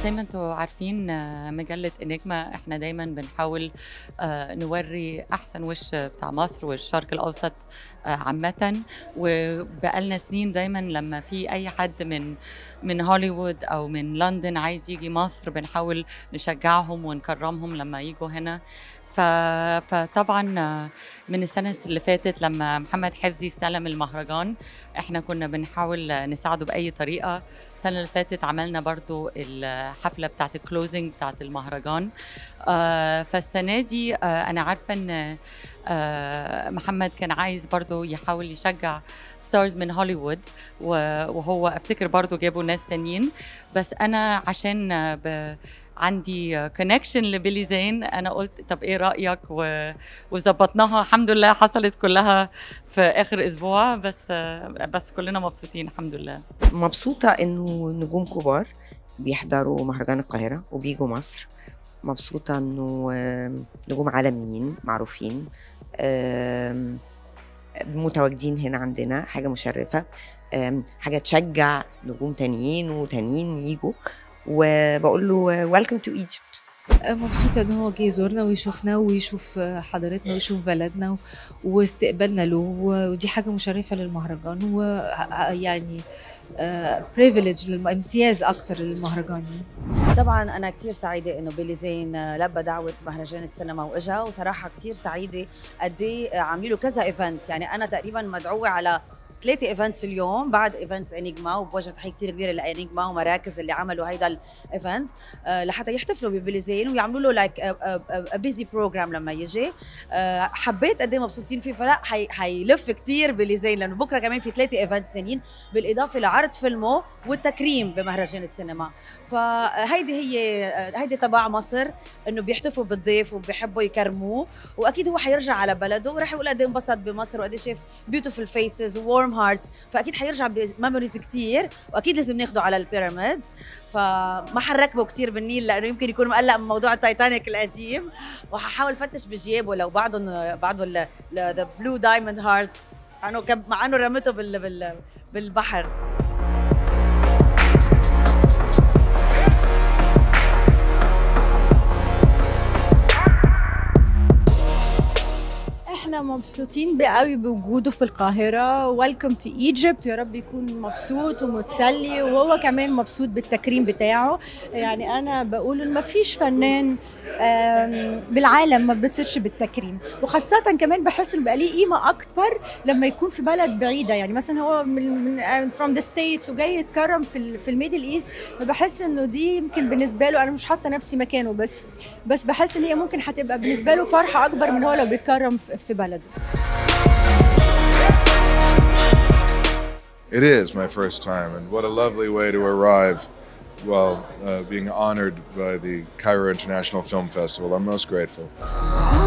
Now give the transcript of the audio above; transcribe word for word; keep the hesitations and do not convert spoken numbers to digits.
زي ما انتم عارفين آه، مجلة انجما احنا دايما بنحاول آه، نوري احسن وش بتاع مصر والشرق الاوسط آه، عامة. وبقالنا سنين دايما لما في اي حد من من هوليوود او من لندن عايز يجي مصر بنحاول نشجعهم ونكرمهم لما يجوا هنا. ف... فطبعا آه، من السنة اللي فاتت لما محمد حفظي استلم المهرجان احنا كنا بنحاول نساعده بأي طريقة. السنة اللي فاتت عملنا برضو الحفلة بتاعت الكلوزنج بتاعت المهرجان. آه فالسنة دي آه أنا عارفة إن آه محمد كان عايز برضو يحاول يشجع ستارز من هوليوود، وهو أفتكر برضو جابوا ناس تانيين. بس أنا عشان آه ب عندي كونكشن لبيلي زين انا قلت طب ايه رايك و... وظبطناها الحمد لله، حصلت كلها في اخر اسبوع. بس بس كلنا مبسوطين الحمد لله. مبسوطه انه نجوم كبار بيحضروا مهرجان القاهره وبيجوا مصر. مبسوطه انه نجوم عالميين معروفين متواجدين هنا عندنا، حاجه مشرفه، حاجه تشجع نجوم تانيين وتانيين يجوا. وبقول له ويلكم تو ايجيبت. مبسوطه ان هو جه يزورنا ويشوفنا ويشوف حضارتنا ويشوف بلدنا واستقبالنا له، ودي حاجه مشرفه للمهرجان ويعني بريفيليج امتياز اكتر للمهرجان. طبعا انا كثير سعيده انه بيلي زين لبى دعوه مهرجان السينما واجا، وصراحه كثير سعيده قد ايه عاملين له كذا ايفنت. يعني انا تقريبا مدعوه على ثلاثة ايفنتس اليوم بعد ايفنتس انيجما، وبوجه تحيه كثير كبيره لانيجما ومراكز اللي عملوا هيدا الايفنت أه لحتى يحتفلوا ببيلي زين ويعملوا له لايك بيزي بروجرام لما يجي. أه حبيت قد ايه مبسوطين فيه، فلا حي حيلف كثير بيلي زين لانه بكره كمان في ثلاثة ايفنتس ثانيين بالاضافه لعرض فيلمه والتكريم بمهرجان السينما. فهيدي هي هيدي تبع مصر، انه بيحتفوا بالضيف وبيحبوا يكرموه، واكيد هو حيرجع على بلده وراح يقول قد ايه انبسط بمصر وقد ايه شاف بيوتيفول فيسز وورم هارتس، فاكيد حيرجع بميموريز كثير، واكيد لازم ناخده على البيراميدز. فما حنركبه كثير بالنيل لانه يمكن يكون مقلق من موضوع التايتانيك القديم، وححاول فتش بجيبه لو بعضهم بعضه ذا بلو دايموند هارت مع انه رمته بالبحر. احنا مبسوطين قوي بوجوده في القاهرة. ويلكم تو ايجيبت، يا رب يكون مبسوط ومتسلي، وهو كمان مبسوط بالتكريم بتاعه. يعني انا بقول ان مفيش فنان بالعالم ما بيتصيرش بالتكريم، وخاصة كمان بحس انه بقى ليه قيمة اكبر لما يكون في بلد بعيدة. يعني مثلا هو من فروم ذا ستيتس وجاي يتكرم في في الميدل ايست، بحس انه دي يمكن بالنسبة له، انا مش حاطة نفسي مكانه، بس بس بحس ان هي ممكن هتبقى بالنسبة له فرحة اكبر من هو لو بيتكرم في بلده. It is my first time, and what a lovely way to arrive while uh, being honored by the Cairo International Film Festival. I'm most grateful.